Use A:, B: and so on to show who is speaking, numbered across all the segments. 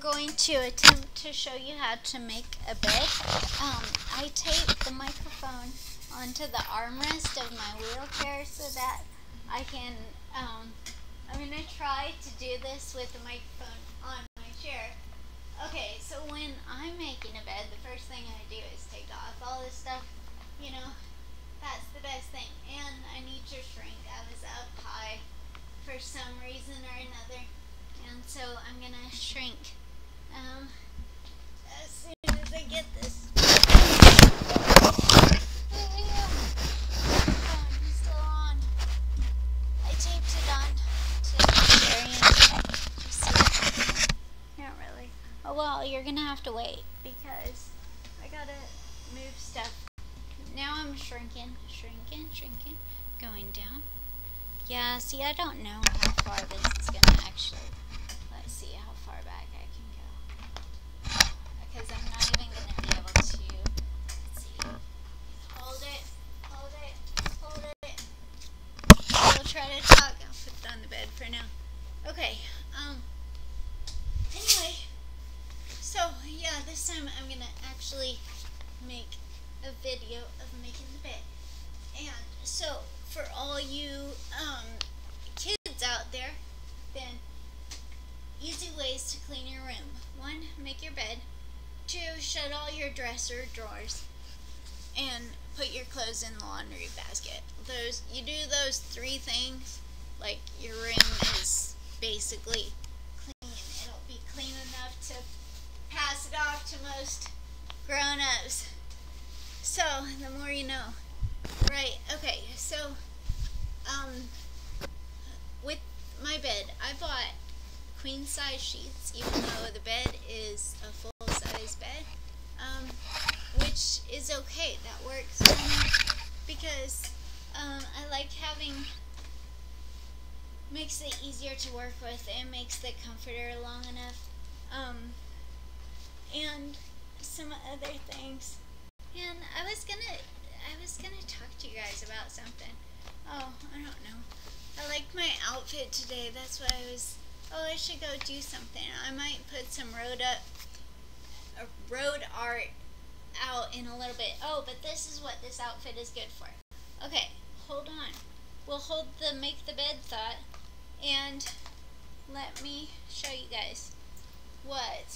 A: going to attempt to show you how to make a bed. I taped the microphone onto the armrest of my wheelchair so that I can, I'm going to try to do this with the microphone on my chair. Okay, so when I'm making a bed, the first thing I do is take off all this stuff, you know, that's the best thing. And I need to shrink. I was up high for some reason or another. And so I'm going to shrink as soon as I get this. Still on. I taped it on to the area. You see it? Not really. Oh well, you're going to have to wait because I got to move stuff. Now I'm shrinking, going down. Yeah, see, I don't know how far this is going to actually. Let's see how far back I can go. Because I'm not even going to be able to. Let's see. Hold it. We'll try to talk. I'll put it on the bed for now. Okay. Anyway. So, yeah, this time I'm going to actually make a video of making the bed. And so, for all you kids out there, then easy ways to clean your room. 1, make your bed. 2, shut all your dresser drawers and put your clothes in the laundry basket. You do those 3 things, like your room is basically clean. It'll be clean enough to pass it off to most grown-ups. So, the more you know. Right, okay, so, with my bed, I bought queen-size sheets, even though the bed is a full-size bed, which is okay. That works for me, because, I like makes it easier to work with. It makes the comforter long enough, and some other things. And I was gonna talk to you guys about something. Oh, I don't know. I liked my outfit today. That's why I should go do something. I might put some road art out in a little bit. Oh, but this is what this outfit is good for. Okay, hold on. We'll hold the make the bed thought, and let me show you guys what.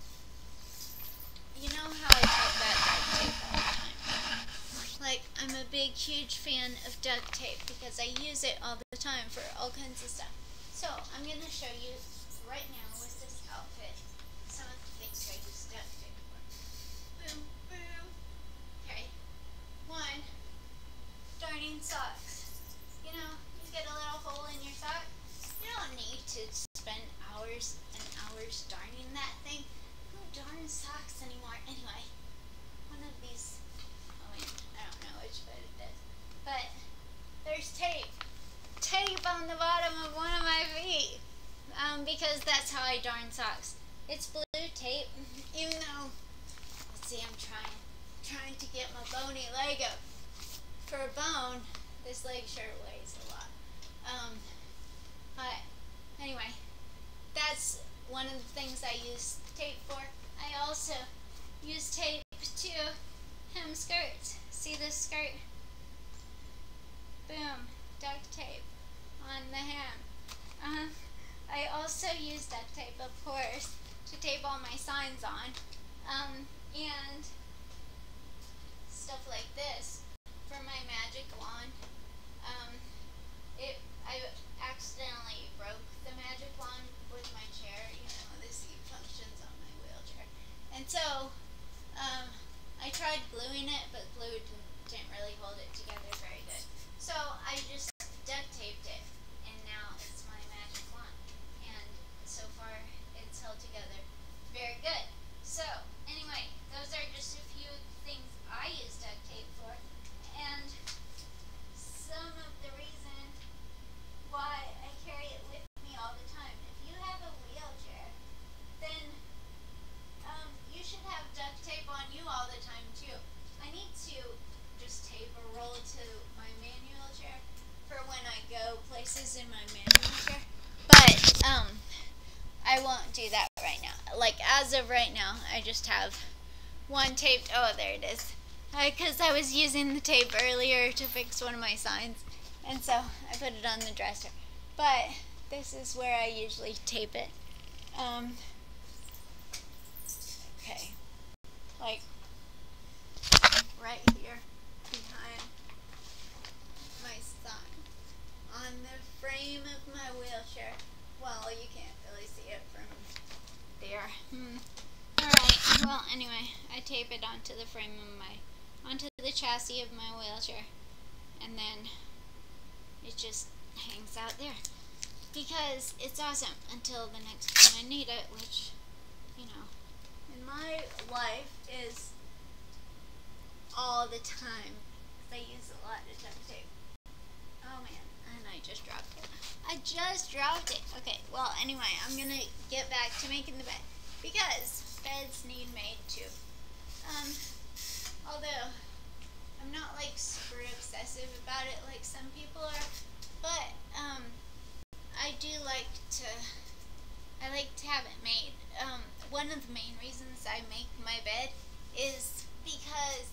A: You know how I talk about duct tape all the time? Like, I'm a big, huge fan of duct tape because I use it all the time for all kinds of stuff. So, I'm going to show you right now with this outfit some of the things I use duct tape for. Boom, boom. Okay. 1, darning socks. You know, you get a little hole in your sock. You don't need to spend hours and hours darning that thing. Who darns socks anymore? Anyway, one of these, I don't know which foot it is, but there's tape on the bottom of one of my feet, because that's how I darn socks. It's blue tape, even though, let's see, I'm trying to get my bony leg up. For a bone, this leg sure weighs a lot. But anyway, that's one of the things I use tape for. I also use tape to hem skirts. See this skirt? Boom, duct tape on the hem. I also use duct tape, of course, to tape all my signs on. And stuff like this for my magic wand. I accidentally broke the magic wand with my chair. You know, the seat functions on my wheelchair. And so, I tried gluing it, but glue didn't really hold it together very good. So, I just duct taped it, and now it's my magic wand. And so far, it's held together very good. So, anyway, those are just a few things I use duct tape for. And some of the reason why I carry it with me all the time. If you have a wheelchair, then you should have duct tape on you all the time too. I need to just tape a roll to my manual chair for when I go places in my manual chair. But I won't do that right now. like as of right now, I just have one taped. Oh, there it is. Because I was using the tape earlier to fix one of my signs, and so I put it on the dresser. But this is where I usually tape it. Okay, like right here behind my sign on the frame of my wheelchair. Well, you can't really see it from there. Alright, well anyway, I tape it onto the frame of onto the chassis of my wheelchair, and then it just hangs out there because it's awesome until the next time I need it, which, you know, in my life is all the time because I use a lot of duct tape. Oh man, and I just dropped it. Okay, well anyway, I'm gonna get back to making the bed because beds need made too. Although I'm not like super obsessive about it like some people are, but I do like to have it made. One of the main reasons I make my bed is because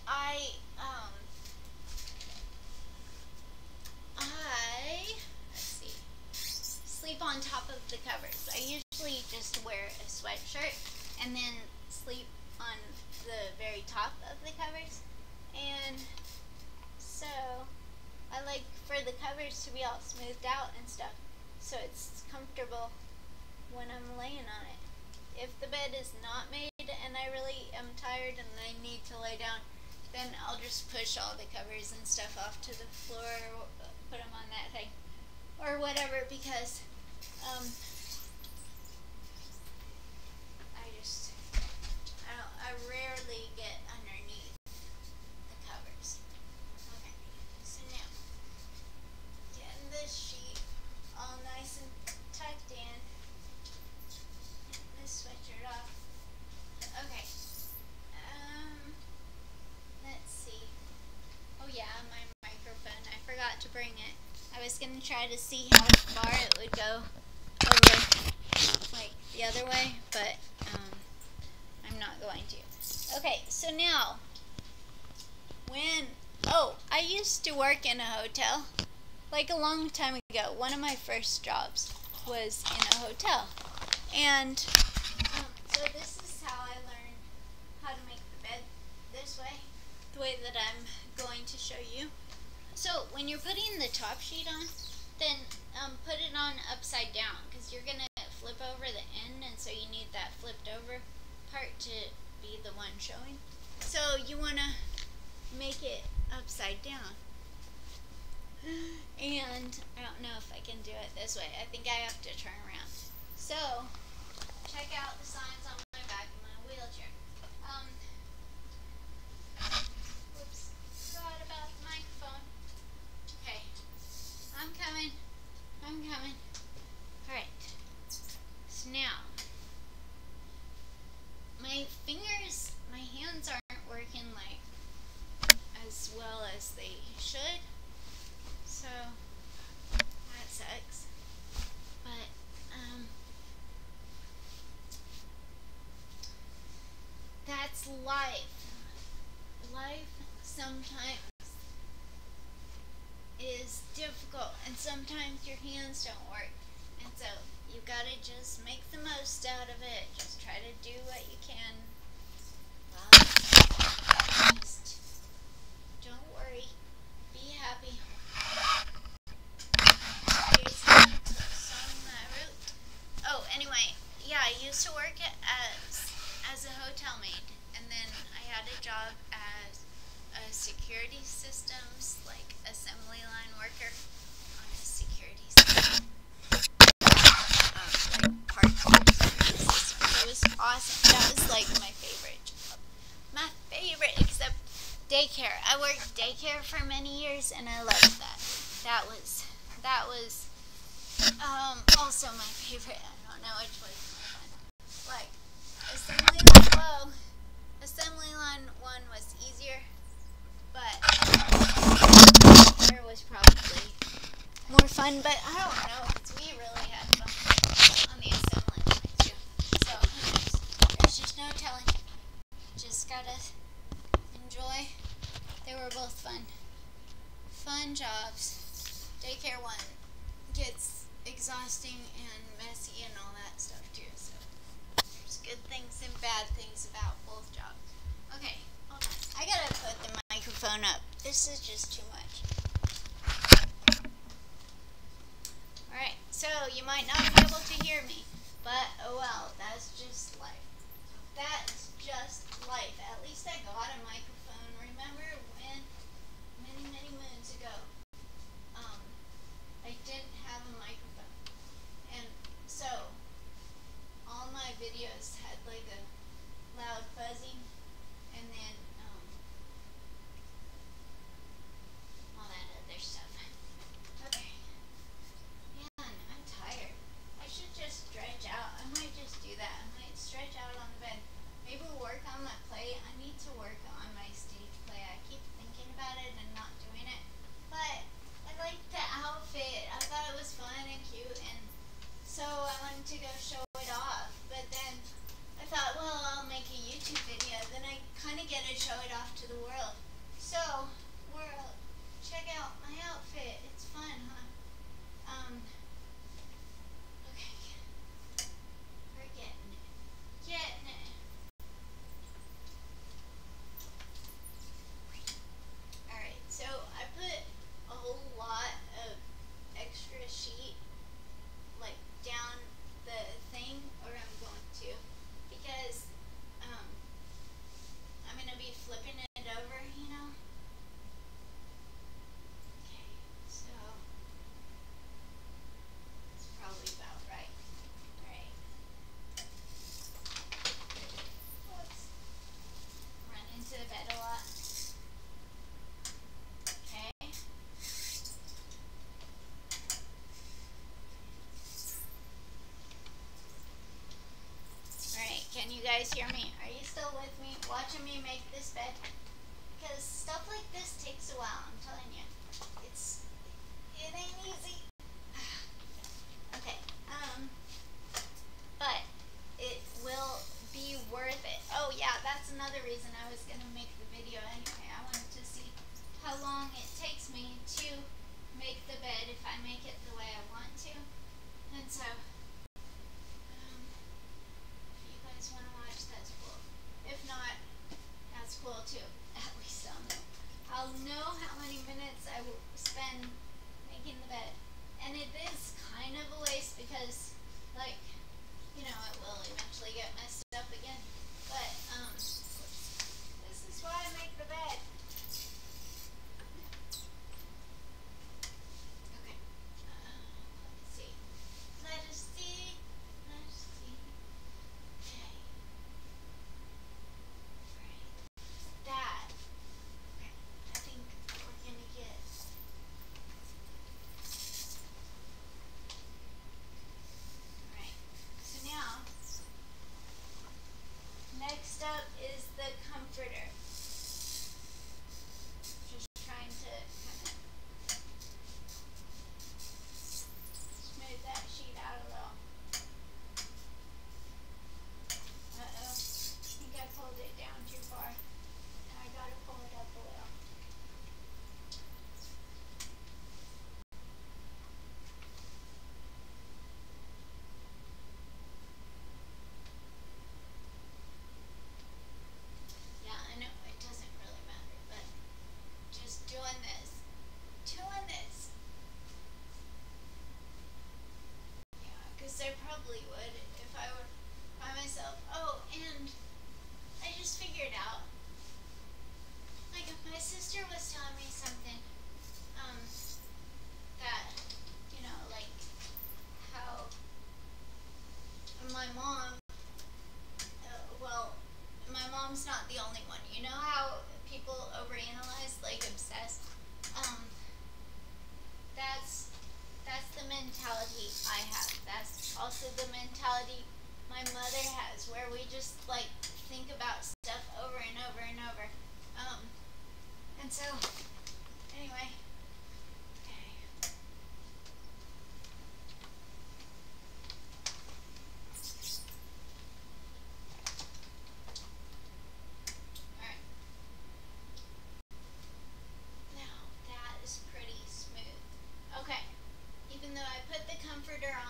A: let's see, sleep on top of the covers. I usually just wear a sweatshirt and then sleep on the very top of the covers, and so I like for the covers to be all smoothed out and stuff, so it's comfortable when I'm laying on it. If the bed is not made and I really am tired and I need to lay down, then I'll just push all the covers and stuff off to the floor, or put them on that thing, or whatever, because I rarely get underneath the covers. Okay, so now, getting this sheet all nice and tucked in, and this sweatshirt off. Okay, let's see. Oh yeah, my microphone, I forgot to bring it. I was going to try to see how far it would go over, like, the other way, but I'm not going to. Okay, so now, I used to work in a hotel, like a long time ago. One of my first jobs was in a hotel, and so this is how I learned how to make the bed this way, the way that I'm going to show you. So when you're putting the top sheet on, then put it on upside down, because you're going to flip over the end, and so you need that flipped over part to be the one showing. So you want to make it upside down. And I don't know if I can do it this way. I think I have to turn around. So check out the signs on my back of my wheelchair. Whoops, forgot about the microphone. Okay, I'm coming. Alright, so now, my hands aren't working like as well as they should, so that sucks, but that's life. Life sometimes is difficult, and sometimes your hands don't work, and so you gotta just make the most out of it. Just try to do what you can. Just don't worry. Be happy. Oh, anyway, yeah, I used to work as a hotel maid, and then I had a job as a security systems, like assembly line worker on a security system. Like parts of the security system. It was awesome. That was like my favorite job. My favorite, except daycare. I worked daycare for many years, and I loved that. That was also my favorite. I don't know which was more fun. Like assembly line 1 was easier, but daycare was probably more fun. But I don't know, because we really had fun on the assembly line too. So exhausting and messy and all that stuff too. So there's good things and bad things about both jobs. Okay, hold on. I gotta put the microphone up. This is just too much. Alright, so you might not be able to hear me, but oh well, that's just life. That's just life. At least I got a microphone. Remember when, many moons ago, I didn't have a microphone. And so, all my videos had like a loud buzzing, and then, all that other stuff. Okay. Man, I'm tired. I should just stretch out. I might just do that. I might stretch out on the bed. Maybe work on my play. I need to work on my stage play. I keep thinking about it and not doing it. But I liked the outfit. I thought it was fun and cute, and so I wanted to go show it off. But then I thought, well, I'll make a YouTube video. Then I kind of get to show it off to the world. So, world, check out my outfit. It's fun, huh? Okay. We're getting it. Getting it. Alright, so I put a whole lot of extra sheet, like, down the thing, or I'm going to, because, I'm going to be flipping it over, you know? Okay, so, that's probably about right. Alright. Whoops. Run into the bed a lot. Okay. Alright, can you guys hear me? Are you still with me, watching me make this bed? Because stuff like this takes a while, I'm telling you. It ain't easy. Okay, but it will be worth it. Oh yeah, that's another reason I was gonna make the video anyway. I wanted to see how long it takes me to make the bed if I make it the way I want to. And so, if you guys want to watch, that's cool. If not, that's cool too. At least I'll know. I'll know how many minutes I will spend making the bed. And it is kind of a waste because, like, you know, it will eventually get messed up again. But, this is why I make the bed. Okay. Let's see. Let us see. Let's see. Okay. Right. That. Okay. I think we're gonna get. Alright. So now, next up is the comforter. Just trying to kind of smooth that sheet out a little. Uh-oh. I think I pulled it down too far. And I gotta pull it up a little. Yeah, I know it doesn't really matter, but just doing this. Doing this. Yeah, because I probably would if I were by myself. Oh, and I just figured out, like, my sister was telling me something, that, you know, like, how my mom, well, my mom's not the only one. You know how people overanalyze, like, obsess? That's the mentality I have. That's also the mentality my mother has, where we just, like, think about stuff over and over and over. And so, anyway. Okay. Alright. Now, that is pretty smooth. Okay. Even though I put the comforter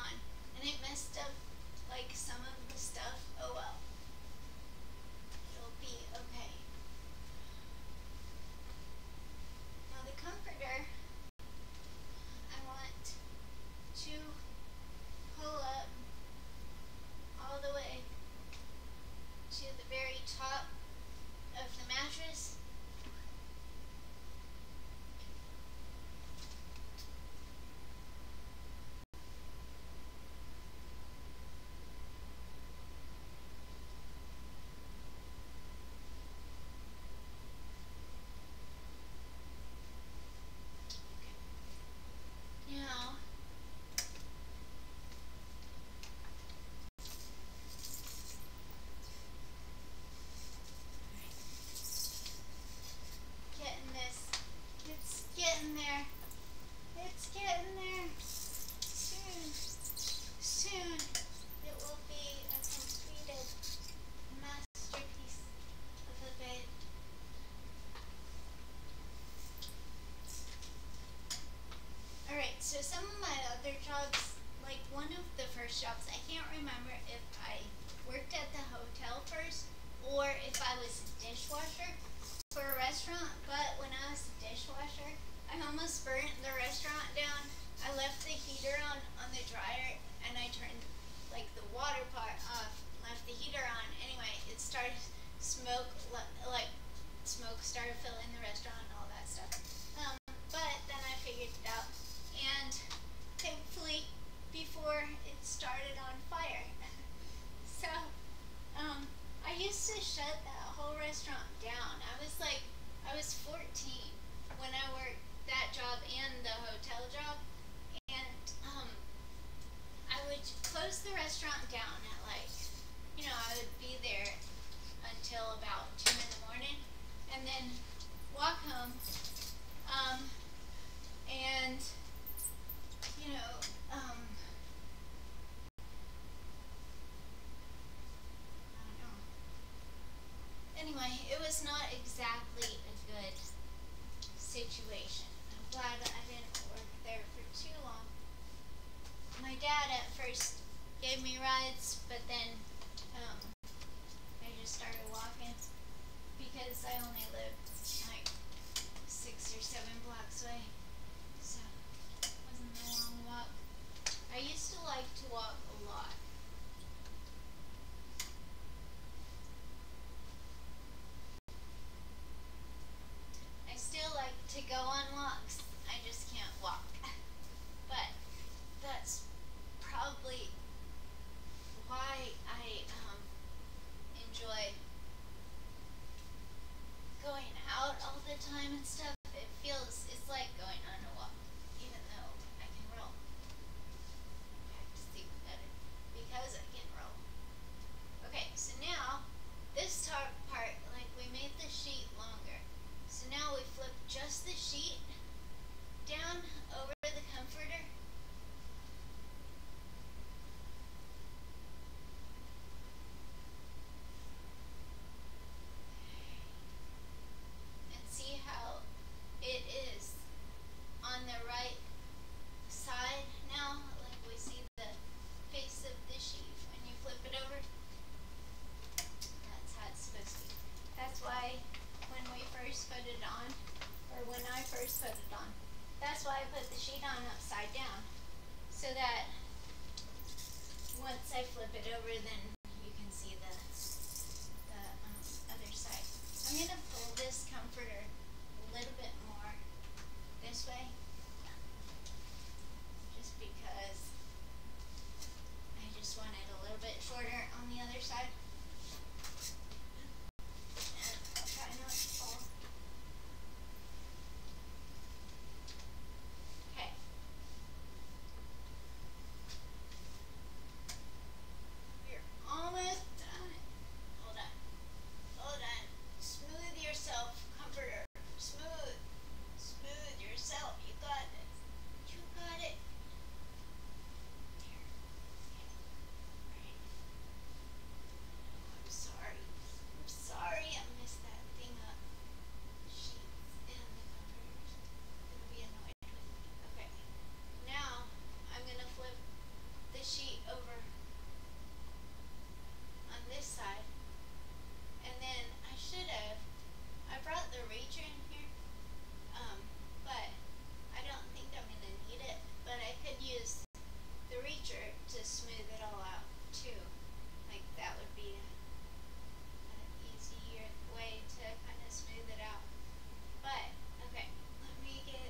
A: jobs. I can't remember if I worked at the hotel first or if I was a dishwasher for a restaurant. But when I was a dishwasher, I almost burnt the restaurant down. I left the heater on the dryer and I turned like the water part off, left the heater on. Anyway, it started smoke, like smoke started filling the restaurant and all that stuff. But then I figured it out, and thankfully, before it started on fire. So, I used to shut that whole restaurant down. I was 14 when I worked that job and the hotel job, and I would close the restaurant down at I would be there until about 2 in the morning, and then walk home, and you know, um, I don't know. Anyway, it was not exactly a good situation. I'm glad I didn't work there for too long. My dad at first gave me rides, but then I just started walking because I only lived like 6 or 7 blocks away, so it wasn't a long walk. I used to like to walk a lot. I still like to go on walks. I just can't walk. But that's probably why I enjoy going out all the time and stuff. It's like going on a walk, even though I can roll. I have to sleep better because I can roll. Okay, so now this top part, like we made the sheet longer. So now we flip just the sheet down over the comforter. And see how it is on the right side now, like we see the face of the sheet when you flip it over. That's how it's supposed to be. That's why when we first put it on, or when I first put it on, that's why I put the sheet on upside down, so that once I flip it over, then you can see the other side. I'm going to pull this comforter a little bit more this way, just because I just want it a little bit shorter on the other side. And I'll try not to fall. Okay. We're almost done. Hold on. Hold on. Smooth yourself, comforter. Smooth. Smooth yourself. You got it. You got it. There. Okay. Right. Oh, I'm sorry. I'm sorry I messed that thing up. Sheets and the comforters. It'll be annoyed with me. Okay. Now I'm gonna flip the sheet over on this side, and then I brought the reacher in here, but I don't think I'm gonna need it, but I could use the reacher to smooth it all out too. Like that would be an easier way to kind of smooth it out. But okay, let me get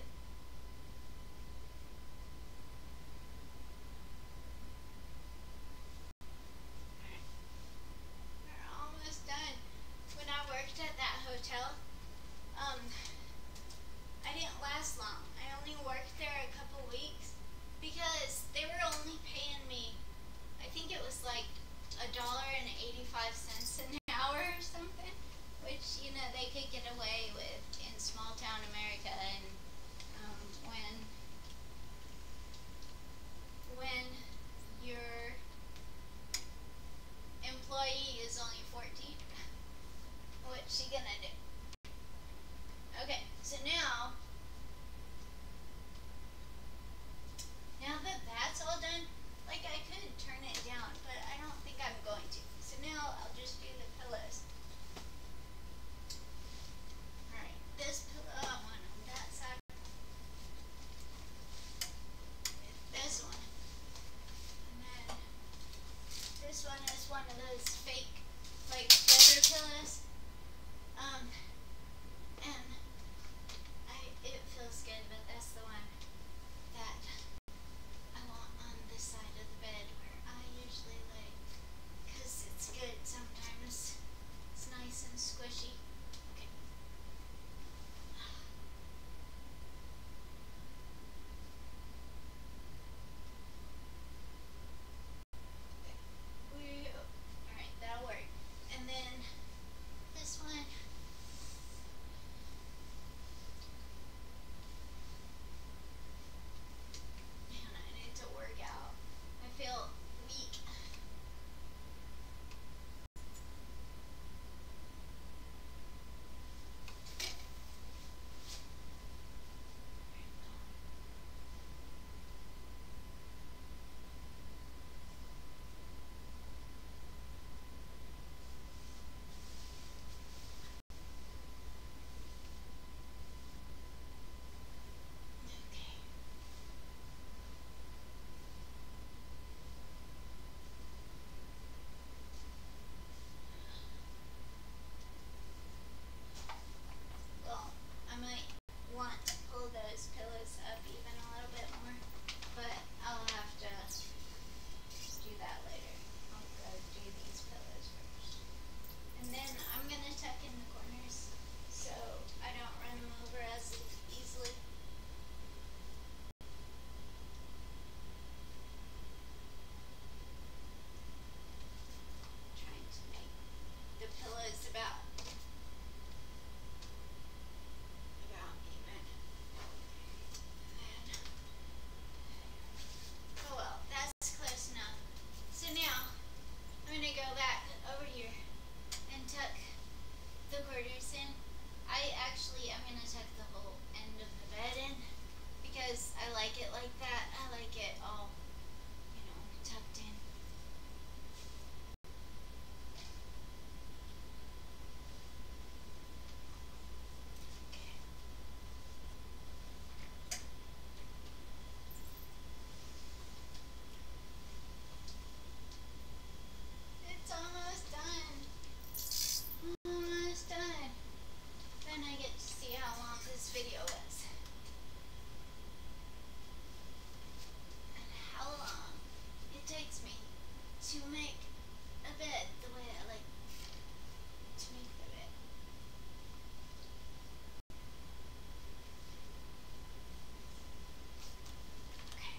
A: we're almost done. When I worked at that hotel, I didn't last long. I only worked there a couple weeks because they were only paying me, I think it was like $1.85 an hour or something, which they could get away with in small town America. And when your employee is only 14, what's she gonna do? Okay, so now that that's all done, like I could turn it one of those fake, like, leather pillows. And it feels good, but that's the one that I want on this side of the bed where I usually lay, because it's good sometimes. It's nice and squishy. Okay. Alright, that'll work. And then this one. Man, I need to work out. I feel weak. Well, I might want to pull those pillows up even a little bit more, but I'll have to do that later. I'll go do these pillows first. And then I'm going to tuck in the corners so I don't run them over as easily. Trying to make the pillows about even. Oh well, that's close enough. So now I'm going to go back over here and tuck the quarters in. I'm going to tuck the whole end of the bed in because I like it like that. I like it all, tucked in. Okay. It's almost done. Almost done. Then I get to see how long this video is. And how long it takes me to make a bed the way I like to make the bed. Okay.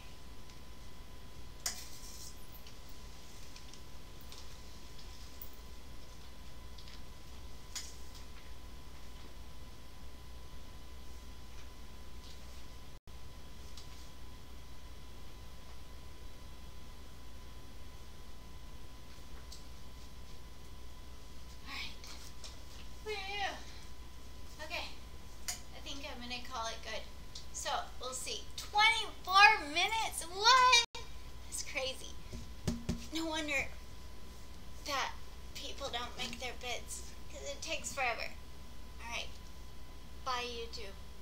A: Okay, I think I'm gonna call it good. So, we'll see. 24 minutes? What? That's crazy. No wonder that people don't make their beds, because it takes forever. Alright, bye YouTube.